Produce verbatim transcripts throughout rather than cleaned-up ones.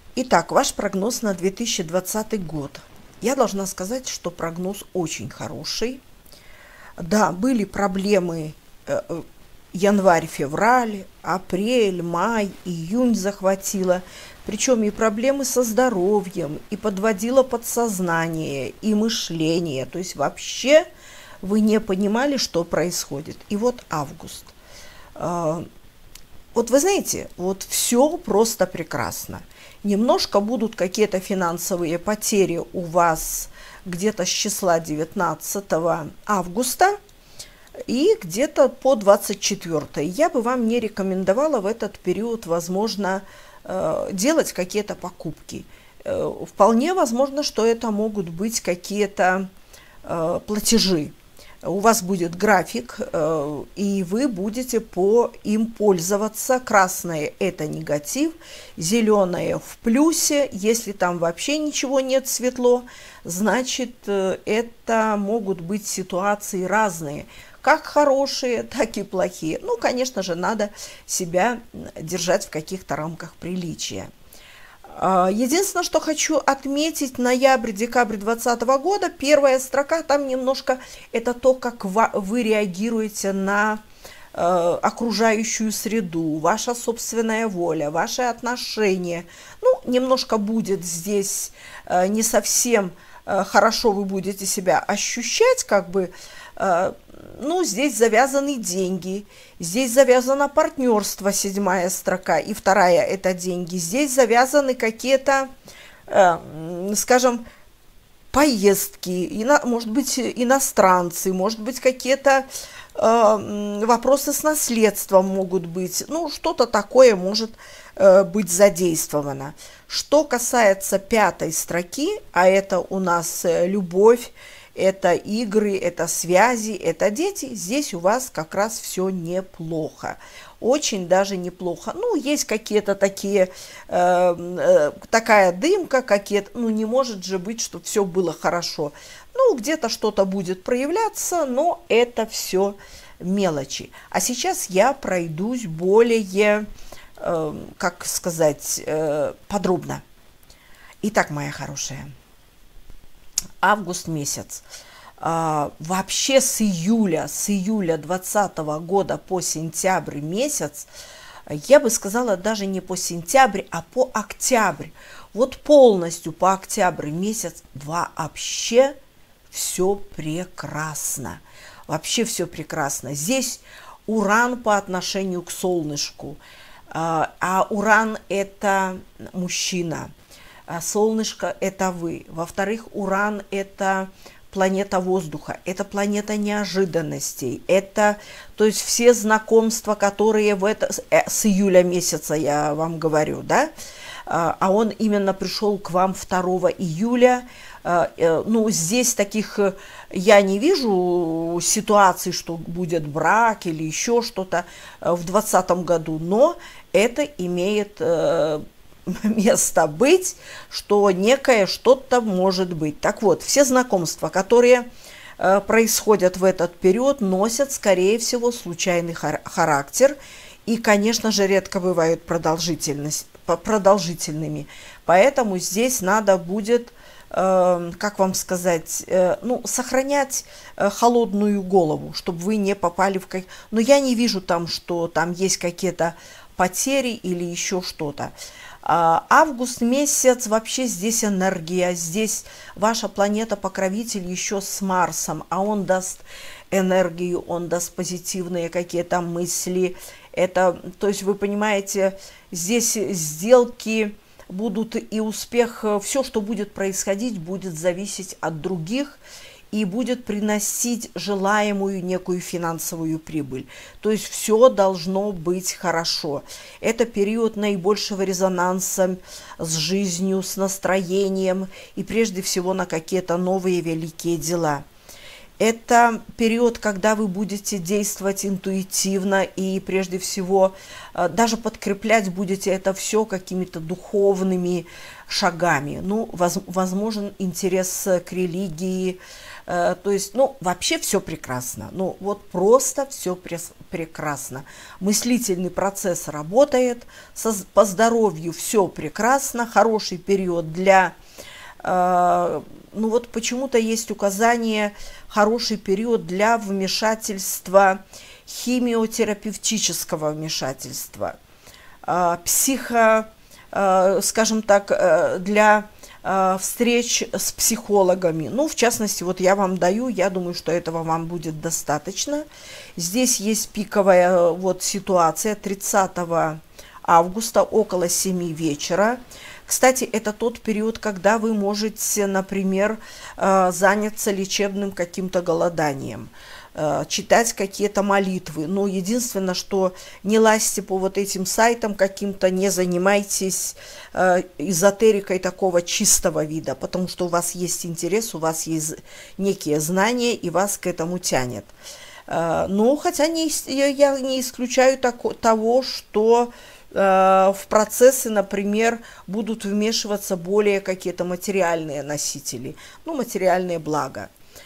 Итак, ваш прогноз на две тысячи двадцатый год. Я должна сказать, что прогноз очень хороший. Да, были проблемы э, э, январь-февраль, апрель, май, июнь захватило. Причем и проблемы со здоровьем, и подводило подсознание, и мышление. То есть вообще вы не понимали, что происходит. И вот август. Э, Вот вы знаете, вот все просто прекрасно. Немножко будут какие-то финансовые потери у вас где-то с числа девятнадцатого августа и где-то по двадцать четвёртое. Я бы вам не рекомендовала в этот период, возможно, э, делать какие-то покупки. Э, Вполне возможно, что это могут быть какие-то э, платежи. У вас будет график, э, и вы будете по им пользоваться. Красное – это негатив, зеленое в плюсе. Если там вообще ничего нет светло, значит, э, это могут быть ситуации разные, как хорошие, так и плохие. Ну, конечно же, надо себя держать в каких-то рамках приличия. Единственное, что хочу отметить, ноябрь-декабрь двадцатого года, первая строка, там немножко это то, как вы реагируете на э, окружающую среду, ваша собственная воля, ваши отношения. Ну, немножко будет здесь э, не совсем э, хорошо вы будете себя ощущать, как бы, э, ну, здесь завязаны деньги, здесь завязано партнерство, седьмая строка, и вторая – это деньги. Здесь завязаны какие-то, э, скажем, поездки, ино, может быть, иностранцы, может быть, какие-то э, вопросы с наследством могут быть. Ну, что-то такое может э, быть задействовано. Что касается пятой строки, а это у нас любовь, это игры, это связи, это дети, здесь у вас как раз все неплохо. Очень даже неплохо. Ну, есть какие-то такие, э, э, такая дымка, какие-то, ну, не может же быть, что все было хорошо. Ну, где-то что-то будет проявляться, но это все мелочи. А сейчас я пройдусь более, э, как сказать, э, подробно. Итак, моя хорошая. Август месяц. А, вообще с июля, с июля двадцатого года по сентябрь месяц, я бы сказала, даже не по сентябрь, а по октябрь. Вот полностью по октябрь месяц вообще все прекрасно. Вообще все прекрасно. Здесь Уран по отношению к солнышку. А, а Уран – это мужчина. Солнышко – это вы. Во-вторых, Уран – это планета воздуха, это планета неожиданностей. Это, то есть все знакомства, которые в это, с июля месяца, я вам говорю, да, а он именно пришел к вам второго июля. Ну, здесь таких я не вижу ситуаций, что будет брак или еще что-то в двадцатом году, но это имеет место быть, что некое что-то может быть. Так вот, все знакомства, которые э, происходят в этот период, носят, скорее всего, случайный хар характер и, конечно же, редко бывают продолжительность, продолжительными. Поэтому здесь надо будет, э, как вам сказать, э, ну, сохранять э, холодную голову, чтобы вы не попали в... Как... Но я не вижу там, что там есть какие-то потери или еще что-то. Август месяц, вообще здесь энергия, здесь ваша планета-покровитель еще с Марсом, а он даст энергию, он даст позитивные какие-то мысли. Это, то есть вы понимаете, здесь сделки будут и успех, все, что будет происходить, будет зависеть от других и будет приносить желаемую некую финансовую прибыль. То есть все должно быть хорошо. Это период наибольшего резонанса с жизнью, с настроением и прежде всего на какие-то новые великие дела. Это период, когда вы будете действовать интуитивно и прежде всего даже подкреплять будете это все какими-то духовными шагами. Ну, возможен интерес к религии, то есть, ну, вообще все прекрасно. Ну, вот просто все прекрасно. Мыслительный процесс работает, по здоровью все прекрасно, хороший период для... Ну вот почему-то есть указание, хороший период для вмешательства, химиотерапевтического вмешательства, психо, скажем так, для встреч с психологами. Ну, в частности, вот я вам даю, я думаю, что этого вам будет достаточно. Здесь есть пиковая вот ситуация тридцатого августа около семи вечера. Кстати, это тот период, когда вы можете, например, заняться лечебным каким-то голоданием, читать какие-то молитвы. Но единственное, что не лазьте по вот этим сайтам каким-то, не занимайтесь эзотерикой такого чистого вида, потому что у вас есть интерес, у вас есть некие знания, и вас к этому тянет. Но хотя не, я не исключаю того, что... в процессы, например, будут вмешиваться более какие-то материальные носители, ну, материальные блага.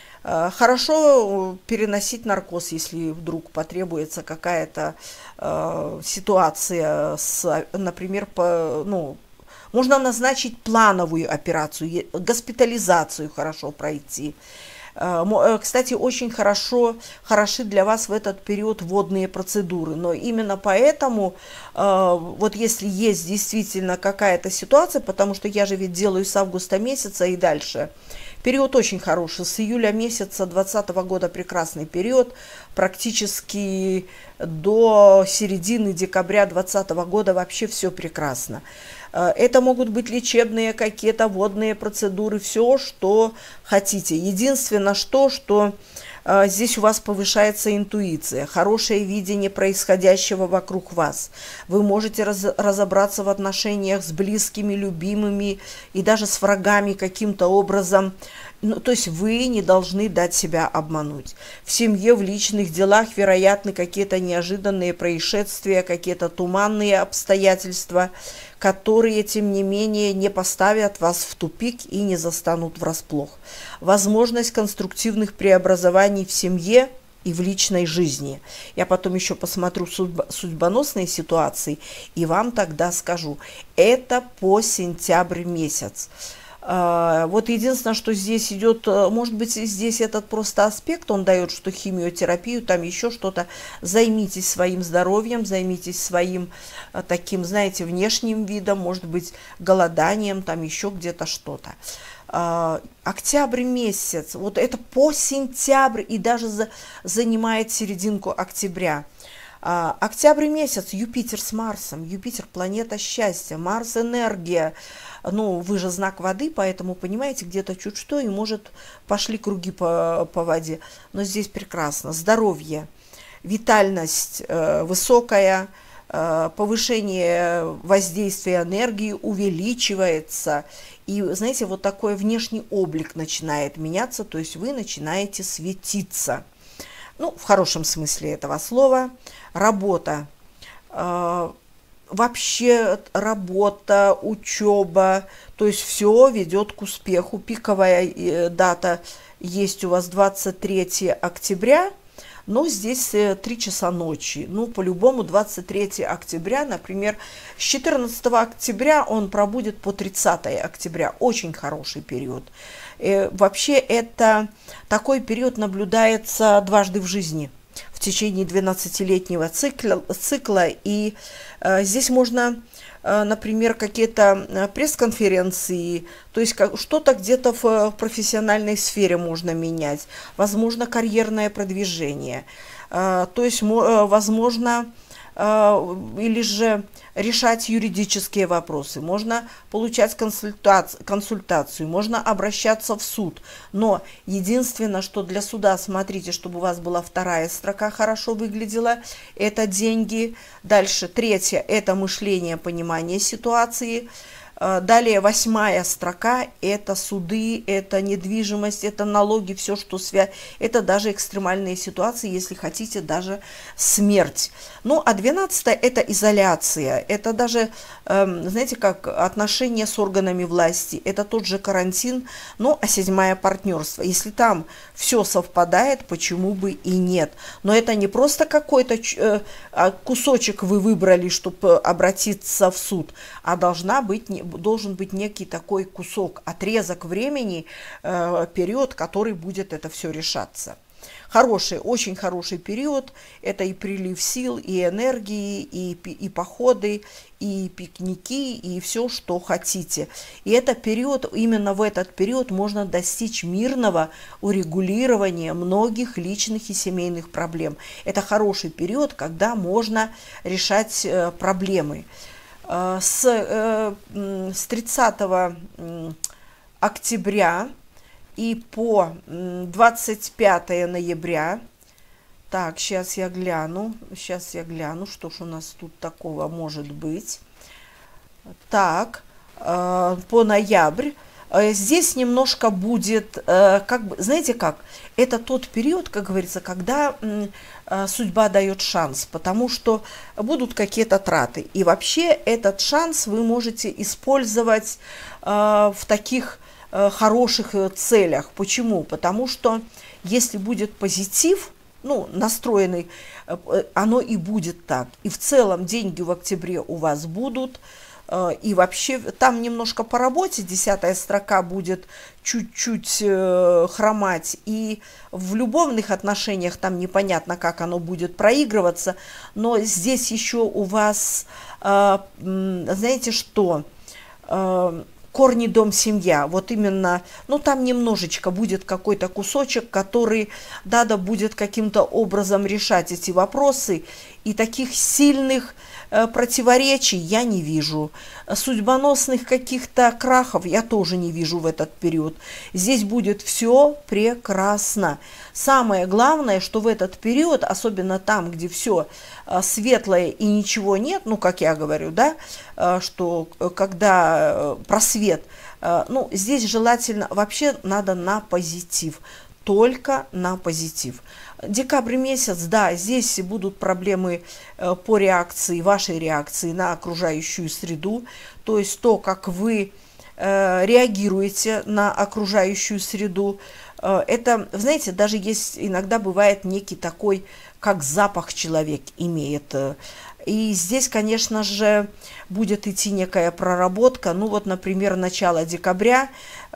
Хорошо переносить наркоз, если вдруг потребуется какая-то э, ситуация, с, например, по, ну, можно назначить плановую операцию, госпитализацию хорошо пройти. Кстати, очень хорошо, хороши для вас в этот период водные процедуры, но именно поэтому, вот если есть действительно какая-то ситуация, потому что я же ведь делаю с августа месяца и дальше, период очень хороший, с июля месяца двадцатого года прекрасный период, практически до середины декабря двадцатого года вообще все прекрасно. Это могут быть лечебные какие-то водные процедуры, все, что хотите. Единственное, что, что э, здесь у вас повышается интуиция, хорошее видение происходящего вокруг вас. Вы можете раз, разобраться в отношениях с близкими, любимыми и даже с врагами каким-то образом. Ну, то есть вы не должны дать себя обмануть. В семье, в личных делах, вероятны какие-то неожиданные происшествия, какие-то туманные обстоятельства, которые, тем не менее, не поставят вас в тупик и не застанут врасплох. Возможность конструктивных преобразований в семье и в личной жизни. Я потом еще посмотрю судьба, судьбоносные ситуации и вам тогда скажу. Это по сентябрь месяц. Вот единственное, что здесь идет, может быть, здесь этот просто аспект, он дает, что химиотерапию, там еще что-то. Займитесь своим здоровьем, займитесь своим таким, знаете, внешним видом, может быть, голоданием, там еще где-то что-то. Октябрь месяц, вот это по сентябрь и даже за, занимает серединку октября. Октябрь месяц, Юпитер с Марсом, Юпитер планета счастья, Марс энергия, ну вы же знак воды, поэтому понимаете, где-то чуть что и может пошли круги по, по воде, но здесь прекрасно, здоровье, витальность э, высокая, э, повышение воздействия энергии увеличивается, и знаете, вот такой внешний облик начинает меняться, то есть вы начинаете светиться. Ну, в хорошем смысле этого слова. Работа. Э, вообще работа, учеба, то есть все ведет к успеху. Пиковая э, дата есть у вас двадцать третье октября, но здесь э, три часа ночи. Ну, по-любому двадцать третье октября, например, с четырнадцатого октября он пробудет по тридцатое октября. Очень хороший период. Вообще это такой период наблюдается дважды в жизни в течение двенадцатилетнего цикла, цикла и э, здесь можно, э, например, какие-то пресс-конференции, то есть что-то где-то в, в профессиональной сфере можно менять, возможно, карьерное продвижение, э, то есть, э, возможно, э, или же решать юридические вопросы, можно получать консультацию, консультацию, можно обращаться в суд. Но единственное, что для суда, смотрите, чтобы у вас была вторая строка хорошо выглядела, это деньги. Дальше третье, это мышление, понимание ситуации. Э, далее восьмая строка – это суды, это недвижимость, это налоги, все, что связано. Это даже экстремальные ситуации, если хотите, даже смерть. Ну, а двенадцатая – это изоляция. Это даже, э, знаете, как отношения с органами власти. Это тот же карантин. Ну, а седьмая – партнерство. Если там все совпадает, почему бы и нет. Но это не просто какой-то э, кусочек вы выбрали, чтобы обратиться в суд, а должна быть, должен быть некий такой кусок, отрезок времени, э, период, который будет это все решаться. Хороший, очень хороший период. Это и прилив сил, и энергии, и, и походы, и пикники, и все, что хотите. И это период, именно в этот период можно достичь мирного урегулирования многих личных и семейных проблем. Это хороший период, когда можно решать э, проблемы. Э, с, э, с тридцатого октября и по двадцать пятое ноября, так, сейчас я гляну, сейчас я гляну, что ж у нас тут такого может быть. Так, э, по ноябрь, э, здесь немножко будет, э, как бы, знаете как, это тот период, как говорится, когда э, судьба дает шанс, потому что будут какие-то траты. И вообще этот шанс вы можете использовать э, в таких хороших целях. Почему? Потому что если будет позитив, ну, настроенный, оно и будет так. И в целом деньги в октябре у вас будут. И вообще там немножко по работе, десятая строка будет чуть-чуть хромать. И в любовных отношениях там непонятно, как оно будет проигрываться. Но здесь еще у вас, знаете что, корни, дом, семья, вот именно, ну там немножечко будет какой-то кусочек, который надо будет каким-то образом решать эти вопросы, и таких сильных э, противоречий я не вижу. Судьбоносных каких-то крахов я тоже не вижу в этот период. Здесь будет все прекрасно. Самое главное, что в этот период, особенно там, где все э, светлое и ничего нет, ну, как я говорю, да, э, что когда э, просвет, э, ну, здесь желательно, вообще надо на позитив, только на позитив. Декабрь месяц, да, здесь будут проблемы э, по реакции, вашей реакции на окружающую среду, то есть то, как вы э, реагируете на окружающую среду. Э, это, знаете, даже есть, иногда бывает некий такой, как запах человек имеет. И здесь, конечно же, будет идти некая проработка. Ну вот, например, начало декабря.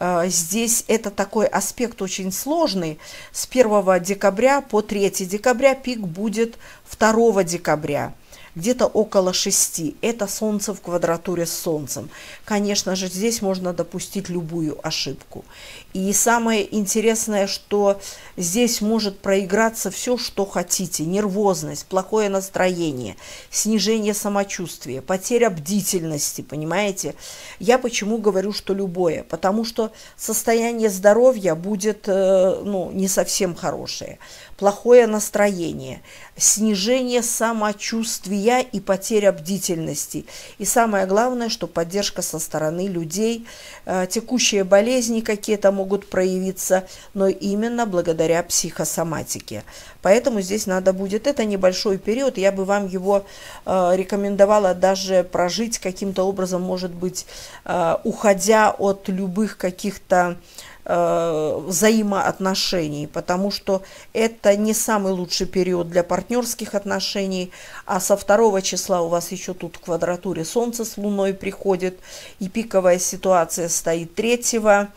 Здесь это такой аспект очень сложный. С первого декабря по третье декабря пик будет второго декабря. Где-то около шести. Это Солнце в квадратуре с Солнцем. Конечно же, здесь можно допустить любую ошибку. И самое интересное, что здесь может проиграться все, что хотите. Нервозность, плохое настроение, снижение самочувствия, потеря бдительности, понимаете? Я почему говорю, что любое? Потому что состояние здоровья будет ну, не совсем хорошее. Плохое настроение, снижение самочувствия и потеря бдительности. И самое главное, что поддержка со стороны людей, текущие болезни какие-то могут проявиться, но именно благодаря психосоматике. Поэтому здесь надо будет, это небольшой период, я бы вам его э, рекомендовала даже прожить каким-то образом, может быть, э, уходя от любых каких-то взаимоотношений, потому что это не самый лучший период для партнерских отношений, а со второго числа у вас еще тут в квадратуре Солнце с Луной приходит, и пиковая ситуация стоит третьего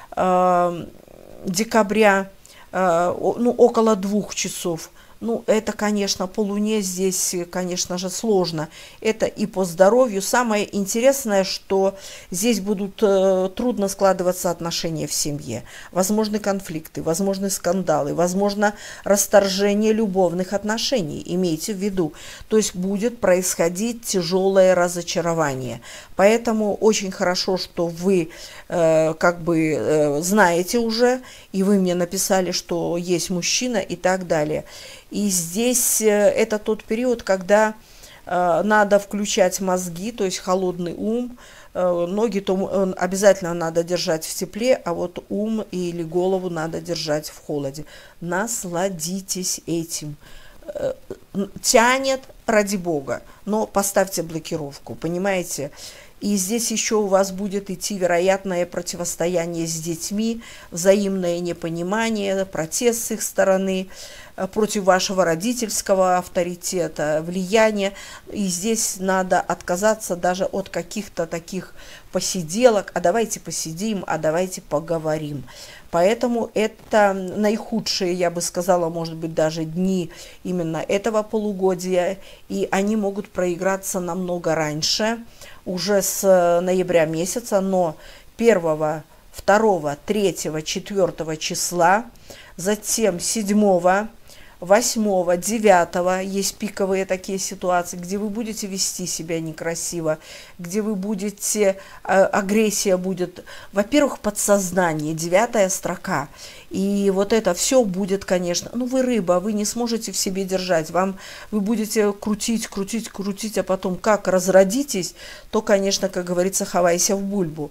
декабря, ну, около двух часов. Ну, это, конечно, по Луне здесь, конечно же, сложно. Это и по здоровью. Самое интересное, что здесь будут э, трудно складываться отношения в семье. Возможны конфликты, возможны скандалы, возможно расторжение любовных отношений. Имейте в виду. То есть будет происходить тяжелое разочарование. Поэтому очень хорошо, что вы э, как бы э, знаете уже, и вы мне написали, что есть мужчина и так далее. И здесь это тот период, когда э, надо включать мозги, то есть холодный ум, э, ноги то обязательно надо держать в тепле, а вот ум или голову надо держать в холоде. Насладитесь этим. Э, тянет, ради бога, но поставьте блокировку, понимаете? И здесь еще у вас будет идти вероятное противостояние с детьми, взаимное непонимание, протест с их стороны против вашего родительского авторитета, влияния. И здесь надо отказаться даже от каких-то таких посиделок. А давайте посидим, а давайте поговорим. Поэтому это наихудшие, я бы сказала, может быть, даже дни именно этого полугодия. И они могут проиграться намного раньше, уже с ноября месяца, но первого, второго, третьего, четвёртого числа, затем седьмого, восьмого, девятого есть пиковые такие ситуации, где вы будете вести себя некрасиво, где вы будете, агрессия будет, во-первых, подсознание, девятая строка. И вот это все будет, конечно, ну вы рыба, вы не сможете в себе держать, вам, вы будете крутить, крутить, крутить, а потом как разродитесь, то, конечно, как говорится, хавайся в бульбу.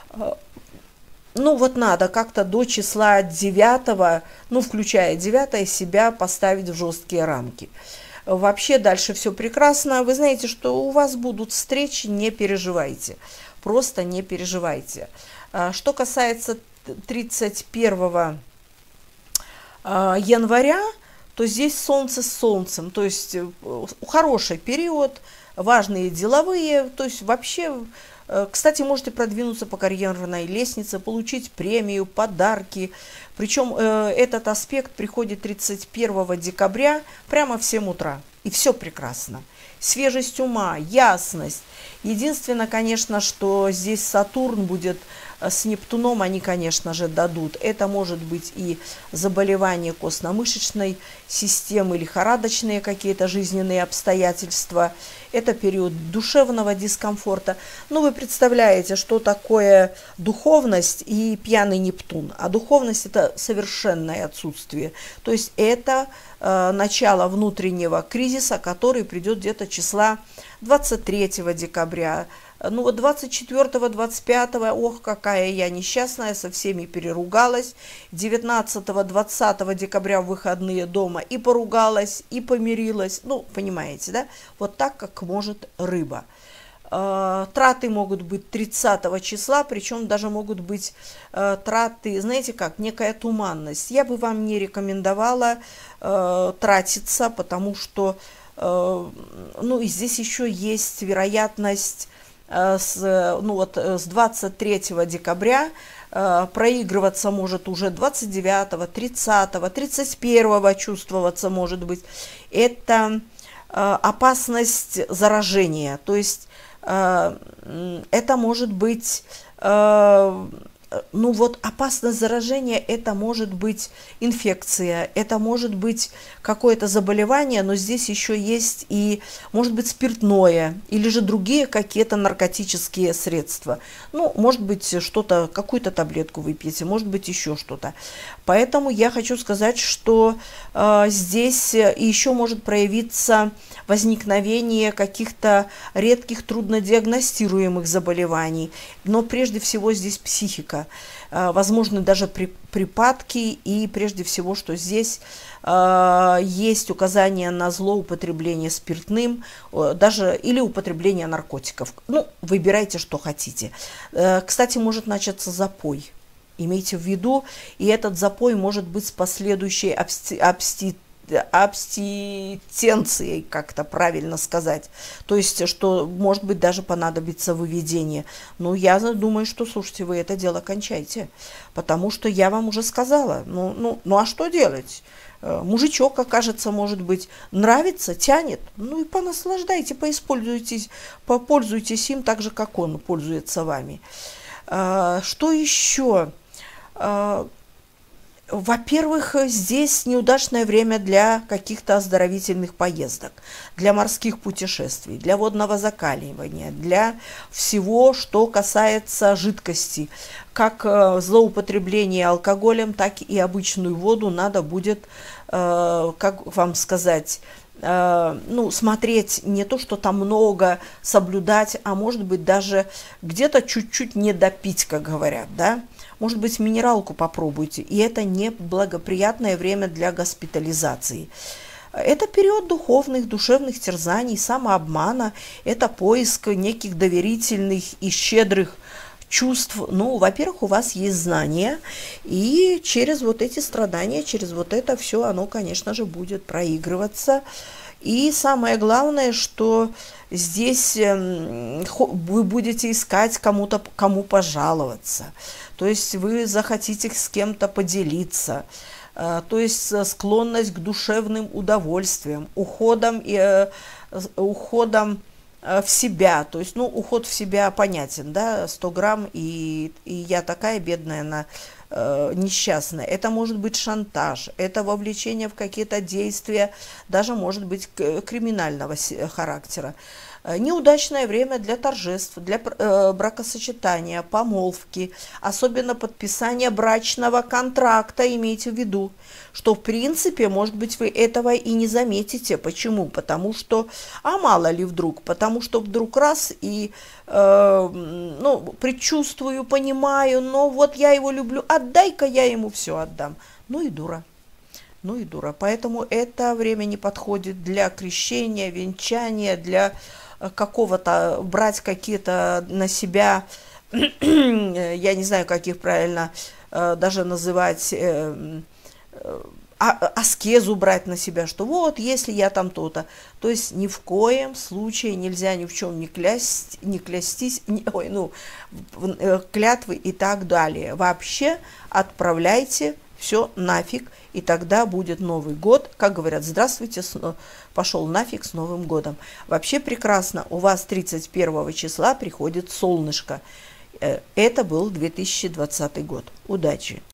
Ну вот надо как-то до числа девятого, ну включая девятое, себя поставить в жесткие рамки. Вообще дальше все прекрасно. Вы знаете, что у вас будут встречи, не переживайте. Просто не переживайте. Что касается тридцать первого января, то здесь солнце с солнцем. То есть хороший период, важные деловые, то есть вообще... Кстати, можете продвинуться по карьерной лестнице, получить премию, подарки. Причем э, этот аспект приходит тридцать первого декабря прямо в семь утра. И все прекрасно. Свежесть ума, ясность. Единственное, конечно, что здесь Сатурн будет с Нептуном, они, конечно же, дадут. Это может быть и заболевание костно-мышечной системы, лихорадочные какие-то жизненные обстоятельства. Это период душевного дискомфорта. Но вы представляете, что такое духовность и пьяный Нептун. А духовность – это совершенное отсутствие. То есть это э, начало внутреннего кризиса, который придет где-то числа двадцать третьего декабря. Ну вот двадцать четвёртого, двадцать пятого, ох, какая я несчастная, со всеми переругалась. девятнадцатого, двадцатого декабря в выходные дома и поругалась, и помирилась. Ну, понимаете, да? Вот так, как может рыба. Траты могут быть тридцатого числа, причем даже могут быть э, траты, знаете как, некая туманность. Я бы вам не рекомендовала э, тратиться, потому что, э, ну, и здесь еще есть вероятность, э, с, ну, вот, с двадцать третьего декабря э, проигрываться может уже двадцать девятого, тридцатого, тридцать первого чувствоваться может быть. Это э, опасность заражения, то есть это может быть, ну вот опасность заражения, это может быть инфекция, это может быть какое-то заболевание, но здесь еще есть и, может быть, спиртное, или же другие какие-то наркотические средства. Ну, может быть, что-то, какую-то таблетку выпьете, может быть, еще что-то. Поэтому я хочу сказать, что э, здесь еще может проявиться возникновение каких-то редких труднодиагностируемых заболеваний. Но прежде всего здесь психика. Э, возможны даже при, припадки, и прежде всего, что здесь э, есть указание на злоупотребление спиртным, э, даже или употребление наркотиков. Ну, выбирайте, что хотите. Э, кстати, может начаться запой. Имейте в виду, и этот запой может быть с последующей абсти, абсти, абстиненцией, как-то правильно сказать. То есть, что, может быть, даже понадобится выведение. Но я думаю, что, слушайте, вы это дело кончайте. Потому что я вам уже сказала. Ну, ну, ну а что делать? Мужичок, окажется, может быть, нравится, тянет. Ну и понаслаждайте, поиспользуйтесь, попользуйтесь им так же, как он пользуется вами. Что еще? Во-первых, здесь неудачное время для каких-то оздоровительных поездок, для морских путешествий, для водного закаливания, для всего, что касается жидкости. Как злоупотребление алкоголем, так и обычную воду надо будет, как вам сказать, э, ну, смотреть не то, что там много, соблюдать, а может быть даже где-то чуть-чуть не допить, как говорят, да. Может быть, минералку попробуйте, и это не благоприятное время для госпитализации. Это период духовных, душевных терзаний, самообмана, это поиск неких доверительных и щедрых чувств. Ну, во-первых, у вас есть знания, и через вот эти страдания, через вот это все, оно, конечно же, будет проигрываться. И самое главное, что здесь вы будете искать кому-то, кому пожаловаться. То есть вы захотите с кем-то поделиться. То есть склонность к душевным удовольствиям, уходом, и, уходом в себя. То есть, ну, уход в себя понятен, да, сто грамм, и, и я такая бедная, она э, несчастная. Это может быть шантаж, это вовлечение в какие-то действия, даже может быть криминального характера. Неудачное время для торжеств, для э, бракосочетания, помолвки, особенно подписания брачного контракта, имейте в виду, что в принципе, может быть, вы этого и не заметите. Почему? Потому что, а мало ли вдруг, потому что вдруг раз и, э, ну, предчувствую, понимаю, но вот я его люблю, отдай-ка я ему все отдам. Ну и дура. Ну и дура. Поэтому это время не подходит для крещения, венчания, для какого-то, брать какие-то на себя, я не знаю, как их правильно даже называть, аскезу брать на себя, что вот, если я там то-то. То есть ни в коем случае нельзя ни в чем не клясть, не клястись, не, ой, ну, клятвы и так далее. Вообще отправляйте все нафиг, и тогда будет Новый год. Как говорят, здравствуйте, пошел нафиг с Новым годом. Вообще прекрасно, у вас тридцать первого числа приходит солнышко. Это был две тысячи двадцатый год. Удачи!